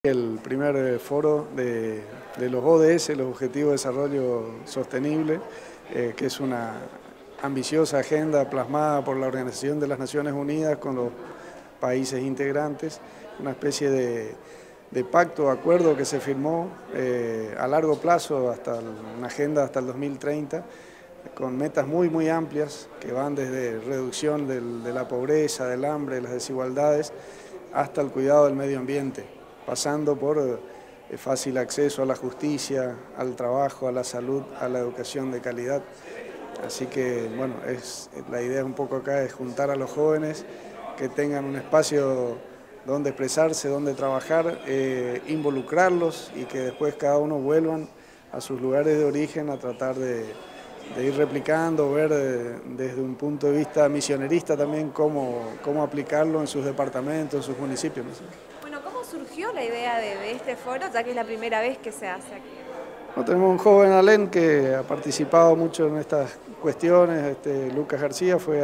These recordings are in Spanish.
El primer foro de los ODS, los Objetivos de Desarrollo Sostenible, que es una ambiciosa agenda plasmada por la Organización de las Naciones Unidas con los países integrantes, una especie de pacto, acuerdo que se firmó a largo plazo, una agenda hasta el 2030, con metas muy amplias que van desde reducción de la pobreza, del hambre, de las desigualdades, hasta el cuidado del medio ambiente, pasando por fácil acceso a la justicia, al trabajo, a la salud, a la educación de calidad. Así que, bueno, la idea un poco acá es juntar a los jóvenes que tengan un espacio donde expresarse, donde trabajar, involucrarlos y que después cada uno vuelvan a sus lugares de origen a tratar de ir replicando, ver desde un punto de vista misionerista también cómo aplicarlo en sus departamentos, en sus municipios, ¿no? Bueno, ¿cómo surgió la idea de este foro, ya que es la primera vez que se hace aquí? Bueno, tenemos un joven Alén que ha participado mucho en estas cuestiones. Lucas García fue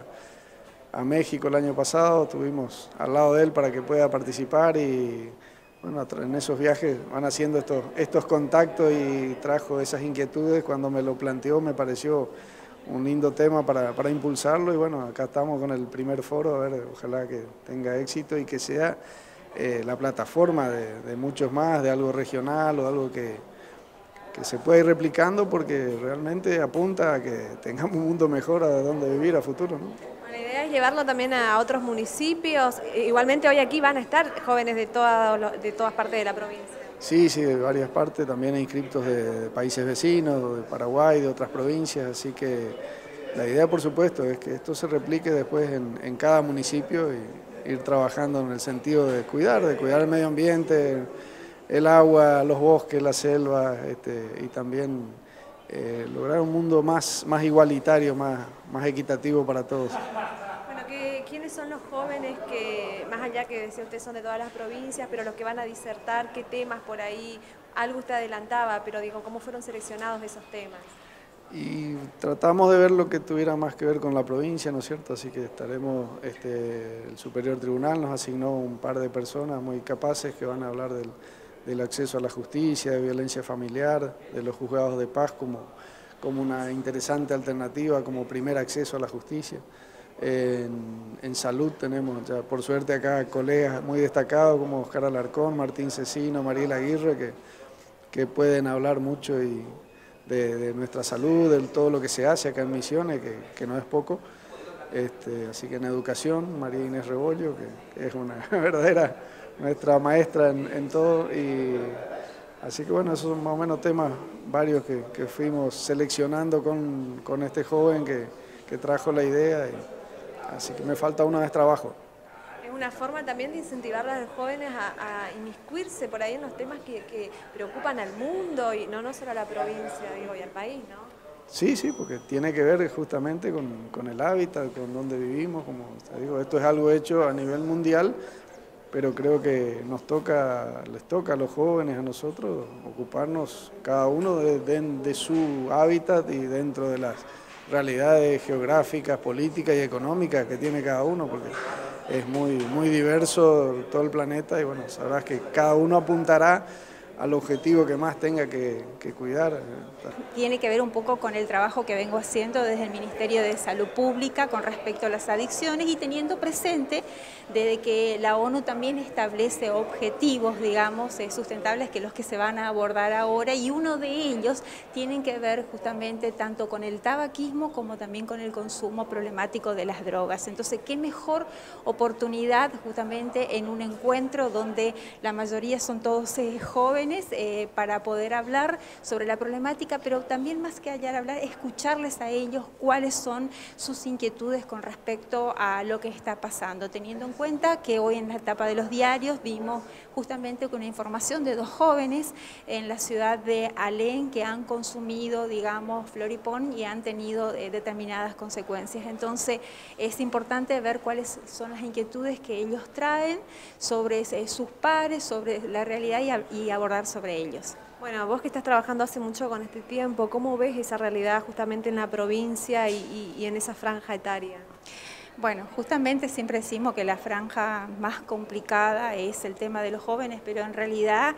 a México el año pasado, estuvimos al lado de él para que pueda participar y bueno, en esos viajes van haciendo estos contactos y trajo esas inquietudes. Cuando me lo planteó me pareció un lindo tema para impulsarlo y bueno, acá estamos con el primer foro, a ver, ojalá que tenga éxito y que sea la plataforma de muchos más, de algo regional o algo que se pueda ir replicando porque realmente apunta a que tengamos un mundo mejor a donde vivir a futuro, ¿no? La idea es llevarlo también a otros municipios. Igualmente hoy aquí van a estar jóvenes de todas partes de la provincia. Sí, de varias partes, también inscriptos de países vecinos, de Paraguay, de otras provincias, así que la idea, por supuesto, es que esto se replique después en cada municipio y ir trabajando en el sentido de cuidar el medio ambiente, el agua, los bosques, la selva, y también lograr un mundo más igualitario, más equitativo para todos. Bueno, ¿quiénes son los jóvenes que, más allá que decía usted, son de todas las provincias, pero los que van a disertar, qué temas por ahí? Algo usted adelantaba, pero digo, ¿cómo fueron seleccionados esos temas? Y tratamos de ver lo que tuviera más que ver con la provincia, ¿no es cierto? Así que estaremos, el Superior Tribunal nos asignó un par de personas muy capaces que van a hablar del acceso a la justicia, de violencia familiar, de los juzgados de paz como una interesante alternativa, como primer acceso a la justicia. En salud tenemos ya por suerte acá colegas muy destacados como Oscar Alarcón, Martín Cecino, Mariel Aguirre, que pueden hablar mucho de nuestra salud, de todo lo que se hace acá en Misiones, que no es poco. Así que en educación, María Inés Rebollo, que es una verdadera nuestra maestra en todo. Así que bueno, esos son más o menos temas varios que fuimos seleccionando con este joven que trajo la idea. Así que me falta una vez trabajo. Es una forma también de incentivar a los jóvenes a inmiscuirse por ahí en los temas que preocupan al mundo y no solo a la provincia, digo, y al país, ¿no? Sí, porque tiene que ver justamente con el hábitat, con donde vivimos, como te digo, esto es algo hecho a nivel mundial, pero creo que les toca a los jóvenes, a nosotros, ocuparnos cada uno de su hábitat y dentro de las realidades geográficas, políticas y económicas que tiene cada uno, porque es muy diverso todo el planeta y bueno, sabrás que cada uno apuntará al objetivo que más tenga que cuidar. Tiene que ver un poco con el trabajo que vengo haciendo desde el Ministerio de Salud Pública con respecto a las adicciones y teniendo presente desde que la ONU también establece objetivos, digamos, sustentables que los que se van a abordar ahora y uno de ellos tienen que ver justamente tanto con el tabaquismo como también con el consumo problemático de las drogas. Entonces, qué mejor oportunidad justamente en un encuentro donde la mayoría son todos jóvenes para poder hablar sobre la problemática, pero también más que hablar, escucharles a ellos cuáles son sus inquietudes con respecto a lo que está pasando, teniendo en cuenta que hoy en la etapa de los diarios vimos justamente con una información de dos jóvenes en la ciudad de Alén que han consumido, digamos, floripón y han tenido determinadas consecuencias. Entonces es importante ver cuáles son las inquietudes que ellos traen sobre sus pares, sobre la realidad y abordar sobre ellos. Bueno, vos que estás trabajando hace mucho con este tiempo, ¿cómo ves esa realidad justamente en la provincia y en esa franja etaria? Bueno, justamente siempre decimos que la franja más complicada es el tema de los jóvenes, pero en realidad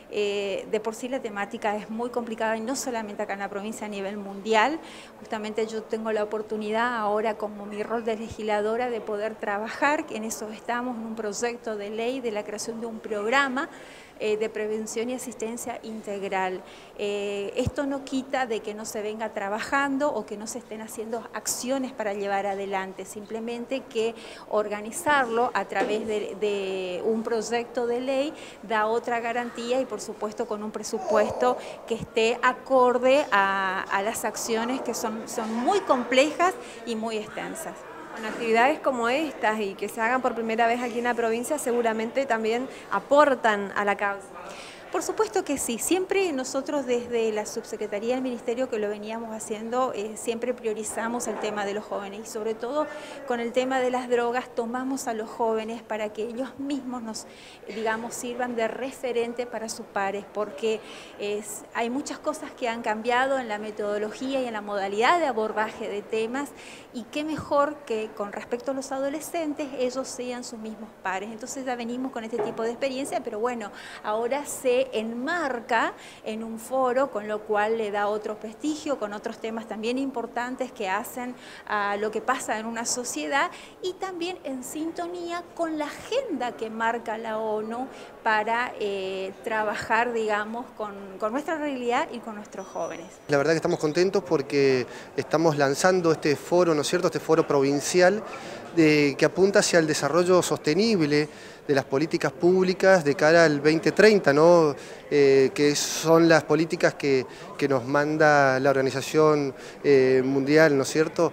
de por sí la temática es muy complicada y no solamente acá en la provincia, a nivel mundial. Justamente yo tengo la oportunidad ahora, como mi rol de legisladora, de poder trabajar, en eso estamos, en un proyecto de ley de la creación de un programa de prevención y asistencia integral. Esto no quita de que no se venga trabajando o que no se estén haciendo acciones para llevar adelante, simplemente que organizarlo a través de un proyecto de ley da otra garantía y por supuesto con un presupuesto que esté acorde a las acciones que son muy complejas y muy extensas. Bueno, actividades como estas y que se hagan por primera vez aquí en la provincia seguramente también aportan a la causa. Por supuesto que sí, siempre nosotros desde la subsecretaría del Ministerio que lo veníamos haciendo, siempre priorizamos el tema de los jóvenes y sobre todo con el tema de las drogas tomamos a los jóvenes para que ellos mismos nos, digamos, sirvan de referente para sus pares, porque hay muchas cosas que han cambiado en la metodología y en la modalidad de abordaje de temas y qué mejor que con respecto a los adolescentes ellos sean sus mismos pares. Entonces ya venimos con este tipo de experiencia, pero bueno, ahora se enmarca en un foro, con lo cual le da otro prestigio, con otros temas también importantes que hacen a lo que pasa en una sociedad y también en sintonía con la agenda que marca la ONU para trabajar, digamos, con nuestra realidad y con nuestros jóvenes. La verdad que estamos contentos porque estamos lanzando este foro, ¿no es cierto?, este foro provincial que apunta hacia el desarrollo sostenible de las políticas públicas de cara al 2030, ¿no? Que son las políticas que nos manda la Organización Mundial, ¿no es cierto?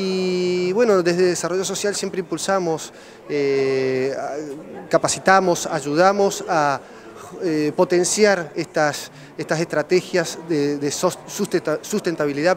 Y bueno, desde Desarrollo Social siempre impulsamos, capacitamos, ayudamos a potenciar estas estrategias de sustentabilidad,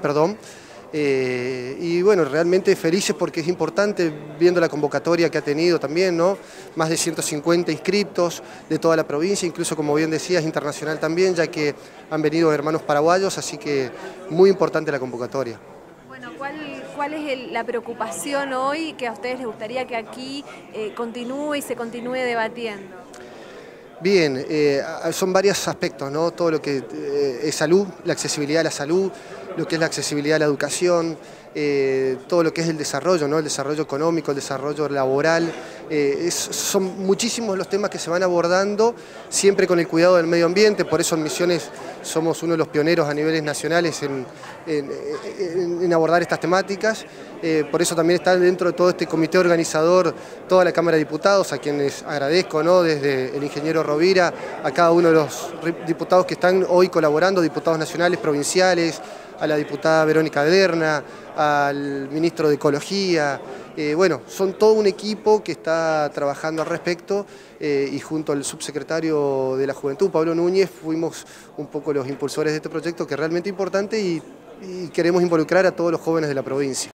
y bueno, realmente felices porque es importante, viendo la convocatoria que ha tenido también, ¿no? Más de 150 inscriptos de toda la provincia, incluso como bien decías, internacional también, ya que han venido hermanos paraguayos, así que muy importante la convocatoria. Bueno, ¿cuál es la preocupación hoy que a ustedes les gustaría que aquí continúe y se continúe debatiendo? Bien, son varios aspectos, ¿no? Todo lo que es salud, la accesibilidad a la salud, lo que es la accesibilidad a la educación, todo lo que es el desarrollo, ¿no? El desarrollo económico, el desarrollo laboral, son muchísimos los temas que se van abordando, siempre con el cuidado del medio ambiente, por eso en Misiones somos uno de los pioneros a niveles nacionales en abordar estas temáticas, por eso también está dentro de todo este comité organizador toda la Cámara de Diputados, a quienes agradezco, ¿no? Desde el ingeniero Rovira, a cada uno de los diputados que están hoy colaborando, diputados nacionales, provinciales, a la diputada Verónica Derna, al ministro de Ecología, bueno, son todo un equipo que está trabajando al respecto y junto al subsecretario de la Juventud, Pablo Núñez, fuimos un poco los impulsores de este proyecto que es realmente importante y queremos involucrar a todos los jóvenes de la provincia.